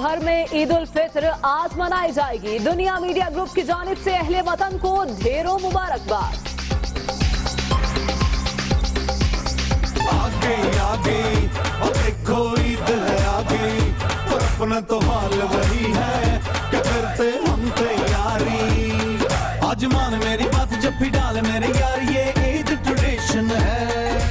भर में ईद उल फित्र आज मनाई जाएगी। दुनिया मीडिया ग्रुप की जानिब से अहले वतन को ढेरों मुबारकबाद। आ गई और देखो ईद है आ गई, और अपना तो हाल वही है कि करते हम तैयारी। आज मान मेरी बात जब भी डाल मेरे यार, ये ईद ट्रेडिशन है।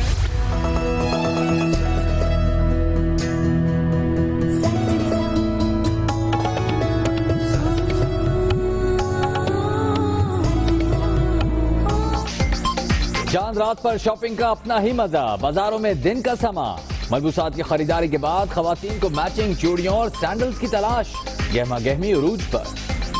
चांद रात पर शॉपिंग का अपना ही मजा, बाजारों में दिन का समा। मलबूसात की खरीदारी के बाद खवातीन को मैचिंग चूड़ियों और सैंडल्स की तलाश, गहमा गहमी उरूज पर।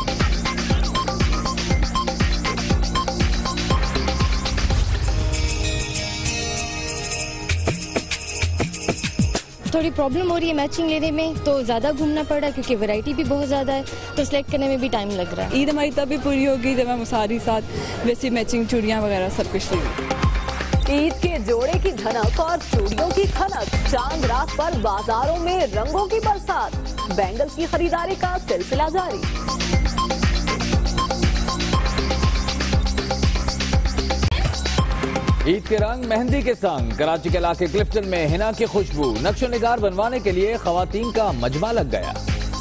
थोड़ी प्रॉब्लम हो रही है मैचिंग लेने में, तो ज़्यादा घूमना पड़ रहा है क्योंकि वैरायटी भी बहुत ज़्यादा है, तो सिलेक्ट करने में भी टाइम लग रहा है। ईद हमारी तब भी पूरी होगी जब हम सारी साथ वैसी मैचिंग चूड़ियाँ वगैरह सब कुछ लेंगे। ईद के जोड़े की धनक और चूड़ियों की खनक, चांद रात पर बाजारों में रंगों की बरसात, बैंगल्स की खरीदारी का सिलसिला जारी। ईद के रंग मेहंदी के संग, कराची के इलाके क्लिफ्टन में हिना की खुशबू, नक्शो निगार बनवाने के लिए खवातीन का मजमा लग गया।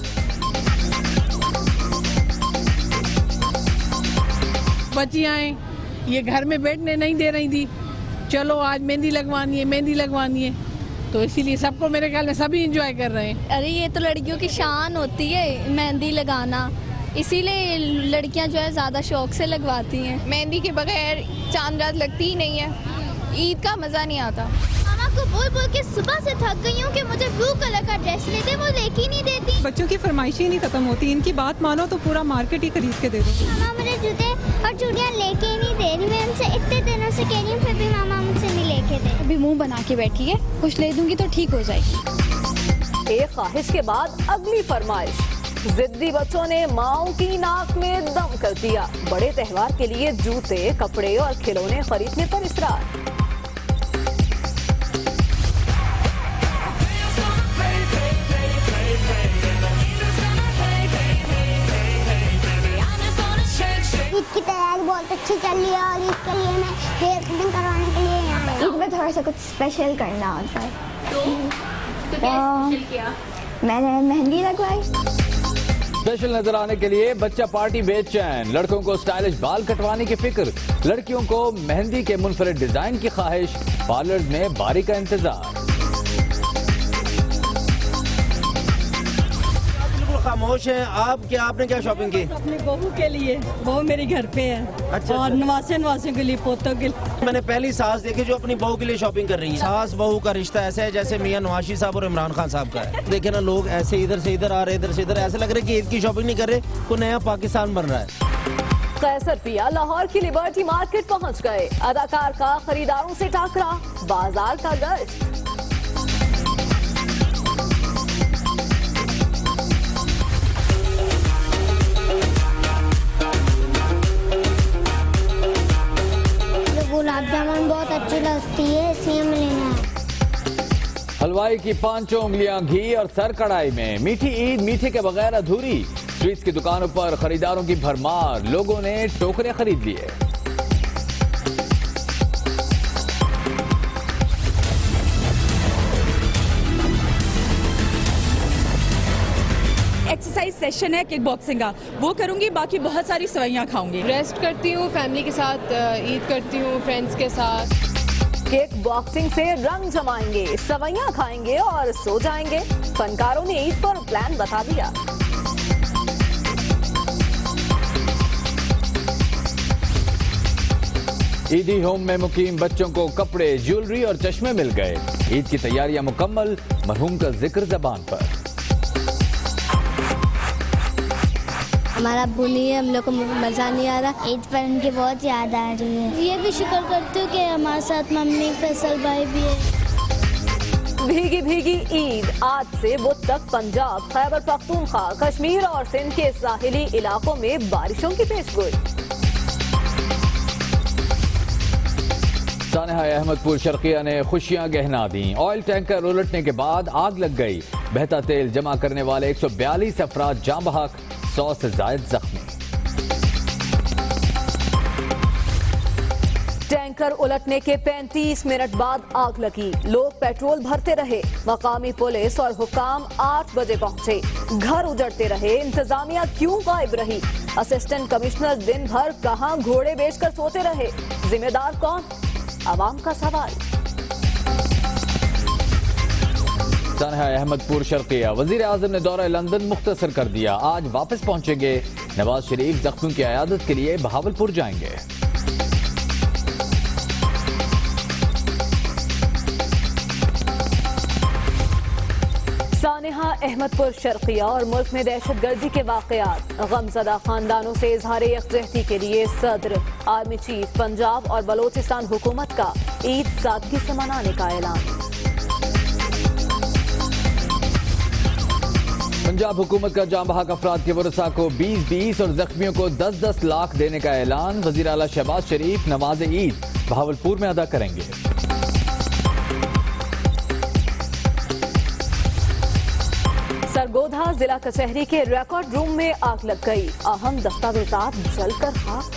बच्चियाँ ये घर में बैठने नहीं दे रही थी, चलो आज मेहंदी लगवानी है, तो इसीलिए सबको मेरे ख्याल में सभी एंजॉय कर रहे हैं। अरे ये तो लड़कियों की शान होती है मेहंदी लगाना, इसीलिए लड़कियां जो है ज़्यादा शौक से लगवाती हैं। मेहंदी के बगैर चांद रात लगती ही नहीं है, ईद का मज़ा नहीं आता। मामा को बोल बोल के सुबह से थक गई हूँ कि मुझे ब्लू कलर का ड्रेस ले दे, वो लेके ही नहीं देती। बच्चों की फरमाइशें ही नहीं खत्म होती, इनकी बात मानो तो पूरा मार्केट ही खरीद के दे दो। मामा मुझे जूते और चूड़ियाँ लेके ही नहीं दे रही, मैं उनसे इतने दिनों से कह रही हूँ, फिर भी मामा मुझसे नहीं लेके दे। अभी मुंह बना के बैठी है, कुछ ले दूंगी तो ठीक हो जाएगी। एक ख्वाहिश के बाद अगली फरमाइश, जिद्दी बच्चों ने माओ की नाक में दम कर दिया। बड़े त्योहार के लिए जूते, कपड़े और खिलौने खरीदने पर इसरार। ईद की तैयारी बहुत अच्छी चल रही है और ईद के लिए मैं हेयर कटिंग करवाने के लिए यहाँ आई हूँ। ईद में थोड़ा सा कुछ स्पेशल करना होता है, तो क्या स्पेशल किया? मैंने मेहंदी लगवाई। स्पेशल नजर आने के लिए बच्चा पार्टी बेचैन, लड़कों को स्टाइलिश बाल कटवाने की फिक्र, लड़कियों को मेहंदी के मुनफरिद डिजाइन की ख्वाहिश, पार्लर में बारी का इंतजार। खामोश है आप, क्या आपने क्या शॉपिंग की? अपनी बहू के लिए, बहू मेरी घर पे है। अच्छा, और नवासियों के लिए, पोतों के लिए। मैंने पहली सास देखी जो अपनी बहू के लिए शॉपिंग कर रही है। सास बहू का रिश्ता ऐसा है जैसे मियां नवाशी साहब और इमरान खान साहब का है। देखे ना लोग ऐसे इधर से इधर आ रहे, इधर से इधर, ऐसे लग रहा है कि ईद की शॉपिंग नहीं कर रहे, कोई नया पाकिस्तान बन रहा है। कैसर पिया लाहौर की लिबर्टी मार्केट पहुंच गए, अदाकार का खरीदारों से टाकरा, बाजार का गश्त। गुलाब जामुन बहुत अच्छी लगती है, इसलिए मैं लेना है। हलवाई की 5 उंगलियां घी और सर कढ़ाई में, मीठी ईद मीठे के बगैर अधूरी। स्वीट्स की दुकानों पर खरीदारों की भरमार, लोगों ने टोकरे खरीद लिए। एक्सरसाइज सेशन है किक बॉक्सिंग का, वो करूंगी, बाकी बहुत सारी सवैयाँ खाऊंगी। रेस्ट करती हूँ, फैमिली के साथ ईद करती हूँ, फ्रेंड्स के साथ। किक बॉक्सिंग से रंग जमाएंगे, सवैयां खाएंगे और सो जाएंगे। फनकारों ने ईद पर प्लान बता दिया। ईदी होम में मुकीम बच्चों को कपड़े, ज्वेलरी और चश्मे मिल गए। ईद की तैयारियां मुकम्मल, मरहूम का जिक्र जबान पर। हमारा अब्बू नहीं है, हम लोग को मज़ा नहीं आ रहा, ईद पर उनकी बहुत याद आ रही है। ये भी शुक्र करती हूँ कि हमारे साथ मम्मी, फैसल भाई भी है। भीगी भीगी ईद, आज से बुध तक पंजाब, खैबर पख्तूनख्वा, कश्मीर और सिंध के साहिली इलाकों में बारिशों की पेशगोई। सानहा अहमदपुर शर्किया ने खुशियां गहना दी। ऑयल टैंकर उलटने के बाद आग लग गई। बहता तेल जमा करने वाले 142 अफराद जाम बहक, 100 से जायद जख्मी। टैंकर उलटने के 35 मिनट बाद आग लगी। लोग पेट्रोल भरते रहे। मकामी पुलिस और हुकाम 8 बजे पहुंचे। घर उजड़ते रहे। इंतजामिया क्यों गायब रही? असिस्टेंट कमिश्नर दिन भर कहां घोड़े बेचकर सोते रहे? जिम्मेदार कौन? आवाम का सवाल। सानहा अहमदपुर शर्किया। वजीर आजम ने दौरा लंदन मुख्तसर कर दिया। आज वापस पहुंचेंगे। नवाज शरीफ जख्मियों की अयादत के लिए बहावलपुर जाएंगे। सानहा अहमदपुर शर्किया और मुल्क में दहशतगर्दी के वाकयात। गमजदा खानदानों से इजहार यकजहती के लिए सदर, आर्मी चीफ पंजाब और बलोचिस्तान हुकूमत का ईद सादगी से मनाने का ऐलान। पंजाब हुकूमत का जाम बहक अफराद के वरसा को 20-20 और जख्मियों को 10-10 लाख देने का ऐलान। वजीर आला शहबाज शरीफ नमाज ईद बहावलपुर में अदा करेंगे। सरगोधा जिला कचहरी के रिकॉर्ड रूम में आग लग गई। अहम दस्तावेजात जलकर खाक।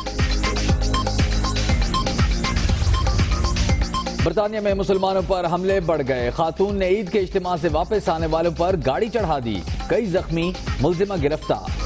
बरतानिया में मुसलमानों पर हमले बढ़ गए। खातून ने ईद के इज्तिमा से वापस आने वालों पर गाड़ी चढ़ा दी। कई जख्मी, मुलजिमा गिरफ्तार।